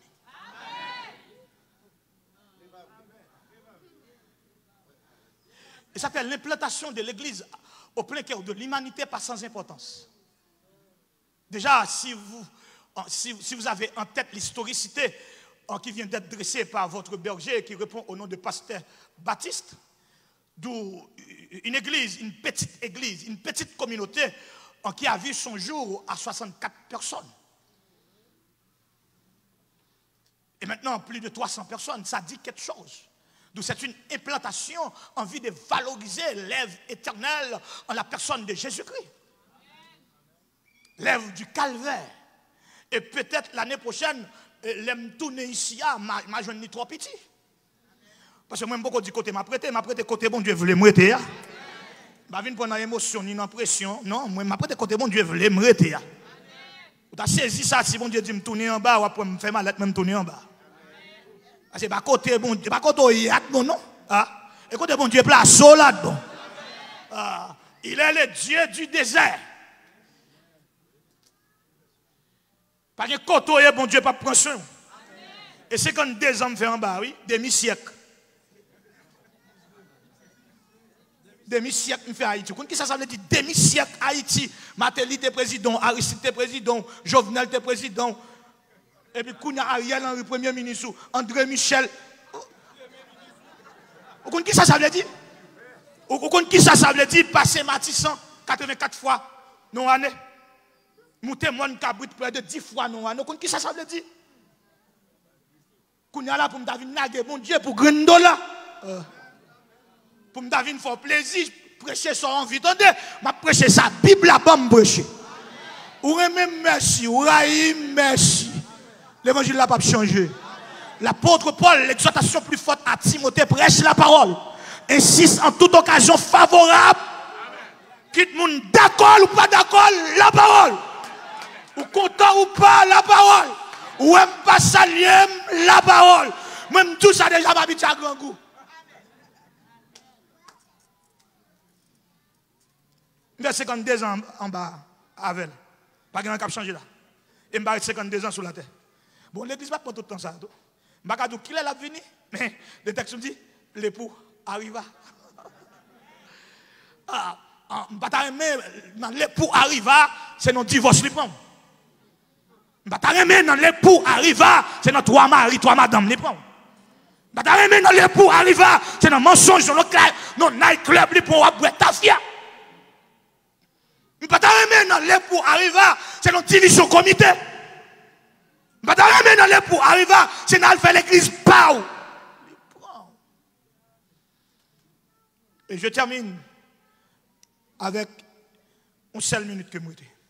Et ça fait l'implantation de l'Église au plein cœur de l'humanité pas sans importance. Déjà, si vous avez en tête l'historicité qui vient d'être dressée par votre berger qui répond au nom de pasteur Baptiste, d'où une église, une petite communauté qui a vu son jour à 64 personnes. Et maintenant, plus de 300 personnes, ça dit quelque chose. D'où c'est une implantation en vue de valoriser l'œuvre éternelle en la personne de Jésus-Christ. L'œuvre du calvaire. Et peut-être l'année prochaine, l'aime tourner ici, ma jeune ni trop petit. Parce que moi, beaucoup du côté m'a prêté côté bon Dieu voulait me prêter. Je ne vais pas prendre émotion ni pression. Non, moi, m'a prêté côté bon Dieu voulait me prêter. Vous avez saisi ça, si bon Dieu dit me tourner en bas, ou après me faire mal, me tourner en bas. C'est pas côté bon Dieu, pas côté non. Et côté bon Dieu place là-dedans. Il est le Dieu du désert. Pas que côté bon Dieu pas prendre soin. Et 52 ans fait en bas, oui, demi-siècle. Demi-siècle fait Haïti. Qu'est-ce que ça veut dire demi-siècle Haïti? Matéli était président, Aristide était président, Jovenel était président. Et puis, Kounia Ariel Henry, premier ministre, André Michel. Vous comprenez qui ça veut dire? Vous comprenez qui ça veut dire? Passer Matissan 84 fois non année. Mon témoin cabrit près de 10 fois non année. Vous comprenez qui ça veut dire? Qu'on y a là pour me David naguer, mon Dieu, pour grand là. Pour me David faire plaisir, prêcher son envie. Attendez, je prêcher sa Bible là-bas, me prêcher. Ou même merci, ou merci. L'évangile n'a pas changé. L'apôtre Paul, l'exhortation plus forte à Timothée, prêche la parole. Insiste en toute occasion favorable. Quitte monde d'accord ou pas d'accord, la parole. Ou content ou pas, la parole. Ou même pas saluer, la parole. Même tout ça déjà m'a mis à grand goût. J'ai 52 ans en bas avec. Pas grand cap changer là. Et je 52 ans sur la terre. Bon, l'église va pas tout le temps ça. Je ne sais pas qui est là venu, mais le texte me dit l'époux arriva. L'époux arriva, c'est notre divorce les prend. Dans l'époux arriva, c'est notre trois mari, trois madame les prend. Dans l'époux arriva, c'est notre mensonge, notre night club les prend à boire ta fia. Dans l'époux arriva, c'est notre division comité. Dans l'époux arriva, c'est notre fait l'église pau. Et je termine avec une seule minute que moi.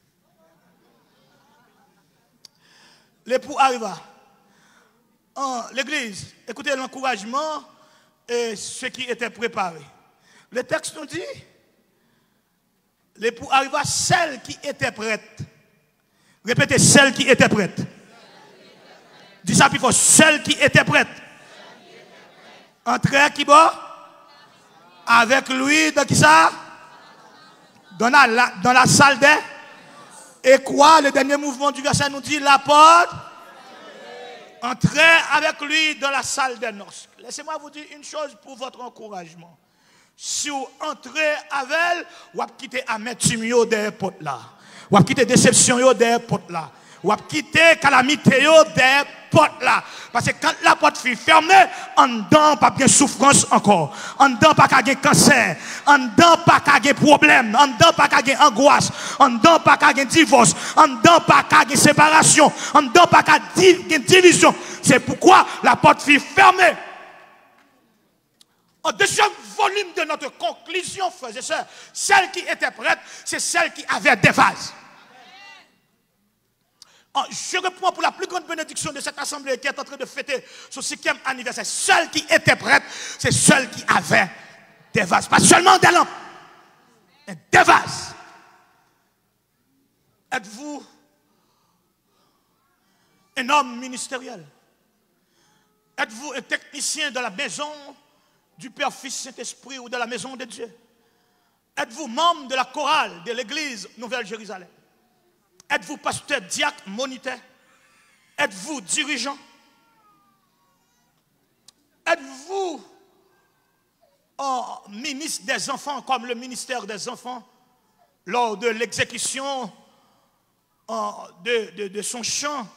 L'époux arriva. L'église, écoutez l'encouragement et ce qui était préparé. Le texte nous dit, l'époux arriva, celle qui était prête. Répétez, celle qui était prête. Dis ça plus fort, celle qui était prête. Entrer qui bon? Avec lui, dans qui ça? Dans la salle des. Et quoi? Le dernier mouvement du verset nous dit la porte. Entrez avec lui dans la salle des noces. Laissez-moi vous dire une chose pour votre encouragement. Si vous entrez avec elle, vous allez quitter amertume des portes là. Vous allez quitter déception des portes là. Vous allez quitter calamité des portes là. Parce que quand la porte fut fermée, en dedans pas de souffrance encore. En dedans pas de cancer. En dedans pas de problème. En dedans pas de angoisse. En dedans pas de divorce. En dedans pas de séparation. En dedans pas de division. C'est pourquoi la porte fut fermée. En deuxième volume de notre conclusion, frères et sœurs, celle qui était prête, c'est celle qui avait des vases. Je reprends pour la plus grande bénédiction de cette assemblée qui est en train de fêter son 5e anniversaire. Celle qui était prête, c'est celle qui avait des vases. Pas seulement des lampes, mais des vases. Êtes-vous un homme ministériel? Êtes-vous un technicien de la maison du Père, Fils, Saint-Esprit ou de la maison de Dieu? Êtes-vous membre de la chorale de l'église Nouvelle-Jérusalem? Êtes-vous pasteur, diacre, moniteur? Êtes-vous dirigeant? Êtes-vous ministre des enfants comme le ministère des enfants lors de l'exécution de son chant?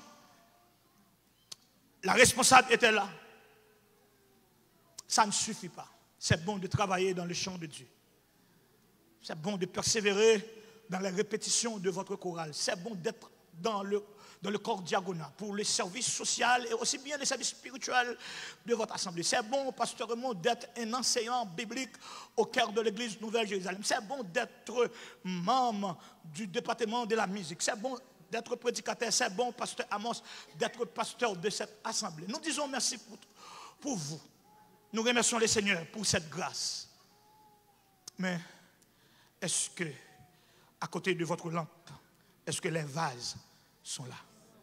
La responsable était là. Ça ne suffit pas. C'est bon de travailler dans le champ de Dieu. C'est bon de persévérer dans la répétition de votre chorale. C'est bon d'être dans le corps diagonal pour le service social et aussi bien le service spirituel de votre assemblée. C'est bon, pasteur Raymond, d'être un enseignant biblique au cœur de l'église Nouvelle-Jérusalem. C'est bon d'être membre du département de la musique. C'est bon d'être prédicateur. C'est bon, pasteur Amos, d'être pasteur de cette assemblée. Nous disons merci pour vous. Nous remercions le Seigneur pour cette grâce. Mais est-ce que, à côté de votre lampe, est-ce que les vases sont là?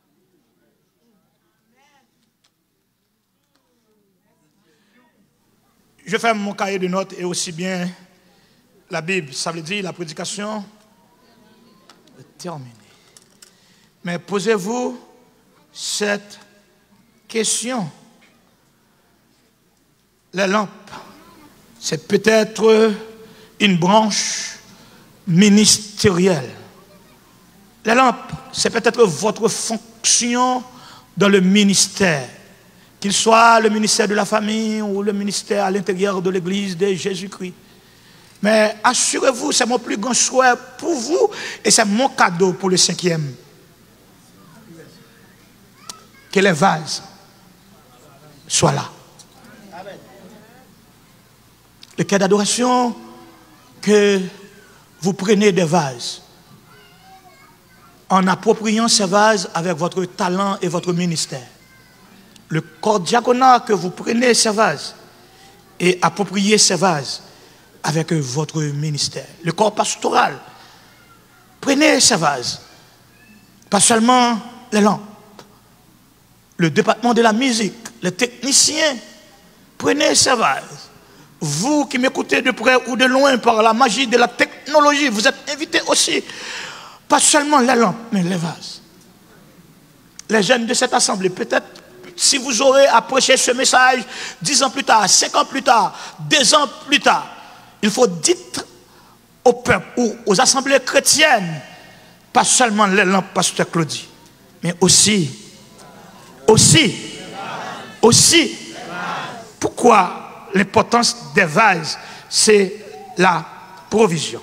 Je ferme mon cahier de notes et aussi bien la Bible. Ça veut dire la prédication est terminée. Mais posez-vous cette question. La lampe, c'est peut-être une branche ministérielle. La lampe, c'est peut-être votre fonction dans le ministère qu'il soit le ministère de la famille ou le ministère à l'intérieur de l'église de Jésus-Christ. Mais assurez-vous, c'est mon plus grand souhait pour vous et c'est mon cadeau pour le 5e. Que les vases soient là. Le cas d'adoration, que vous prenez des vases en appropriant ces vases avec votre talent et votre ministère. Le corps diaconat, que vous prenez ces vases et appropriez ces vases avec votre ministère. Le corps pastoral, prenez ces vases, pas seulement les lampes. Le département de la musique, les techniciens, prenez ces vases. Vous qui m'écoutez de près ou de loin par la magie de la technologie, vous êtes invités aussi, pas seulement les lampes, mais les vases. Les jeunes de cette assemblée, peut-être, si vous aurez approché ce message 10 ans plus tard, 5 ans plus tard, 2 ans plus tard, il faut dire au peuple ou aux assemblées chrétiennes, pas seulement les lampes, pasteur Claudie, mais aussi, pourquoi l'importance des vases, c'est la provision.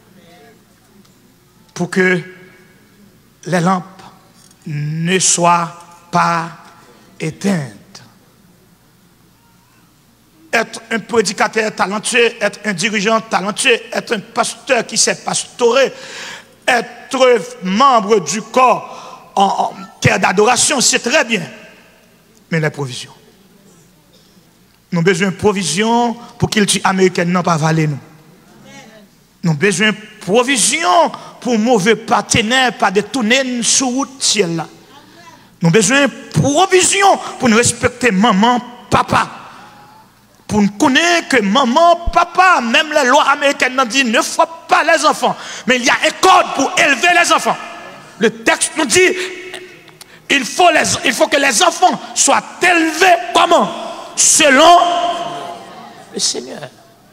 Pour que les lampes ne soient pas éteintes. Être un prédicateur talentueux, être un dirigeant talentueux, être un pasteur qui sait pastorer, être membre du corps en cœur d'adoration, c'est très bien. Mais les provisions. Nous avons besoin de provisions pour qu'il tue américain n'ont pas valé nous. Nous avons besoin de provisions pour mauvais partenaires pas détourner sous route ciel là. Nous avons besoin de provisions pour nous respecter maman, papa. Pour nous connaître que maman, papa, même les lois américaines nous disent ne frappe pas les enfants. Mais il y a un code pour élever les enfants. Le texte nous dit il faut que les enfants soient élevés comment? Selon le Seigneur.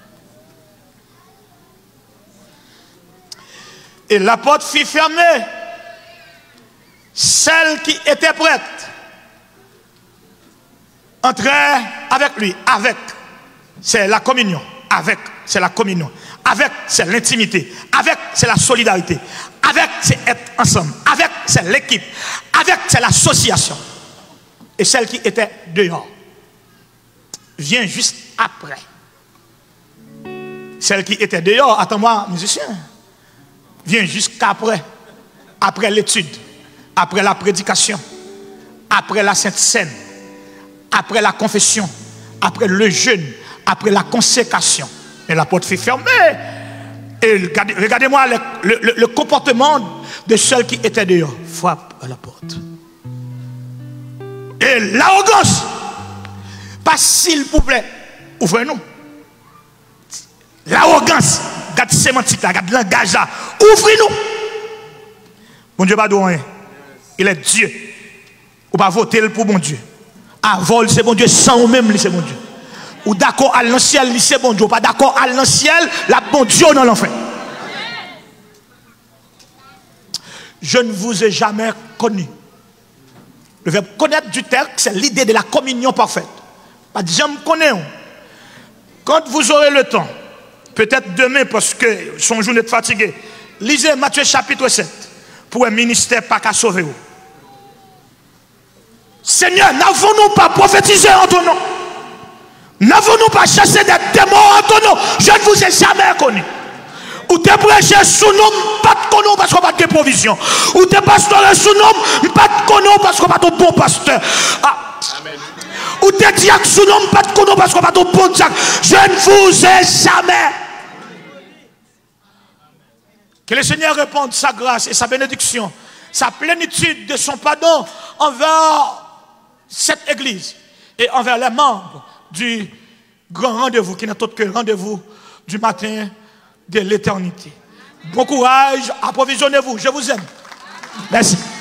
Et la porte fut fermée. Celle qui était prête entrait avec lui. Avec, c'est la communion. Avec, c'est la communion. Avec, c'est l'intimité. Avec, c'est la solidarité. Avec, c'est être ensemble. Avec, c'est l'équipe. Avec, c'est l'association. Et celle qui était dehors vient juste après. Celle qui était dehors, attends-moi, musicien, vient jusqu'après. Après l'étude, après la prédication, après la Sainte Seine, après la confession, après le jeûne, après la consécration. Et la porte fut fermée. Et regardez-moi le comportement de celle qui était dehors. Frappe à la porte. Et l'arrogance. Pas s'il vous plaît. Ouvrez-nous. L'arrogance. Regarde sémantique là. Regarde langage là. Ouvrez-nous. Bon Dieu pas de rien. Il est Dieu. Ou pas voter pour bon Dieu. À vol c'est bon Dieu. Sans ou même c'est bon Dieu. Ou d'accord à l'anciel, c'est bon Dieu. Pas d'accord à l'anciel, la bon Dieu dans l'enfer. Je ne vous ai jamais connu. Le verbe connaître du texte, c'est l'idée de la communion parfaite. Pas de jamais connaître. Quand vous aurez le temps, peut-être demain, parce que son journée est fatigué, lisez Matthieu chapitre 7 pour un ministère pas qu'à sauver. Seigneur, n'avons-nous pas prophétisé en ton nom? N'avons-nous pas chassé des démons en ton nom? Je ne vous ai jamais connu. Ou t'es prêché sous nom, pas de connu parce qu'on n'a pas de provision. Ou t'es pasteur sous nom, pas de connu parce qu'on n'a pas de bon pasteur. Ah. Ou t'es diacre sous nom, pas de connu parce qu'on n'a pas de bon diacre. Je ne vous ai jamais. Que le Seigneur réponde sa grâce et sa bénédiction, sa plénitude de son pardon envers cette église et envers les membres du grand rendez-vous qui n'est autre que le rendez-vous du matin de l'éternité. Bon courage, approvisionnez-vous, je vous aime. Merci.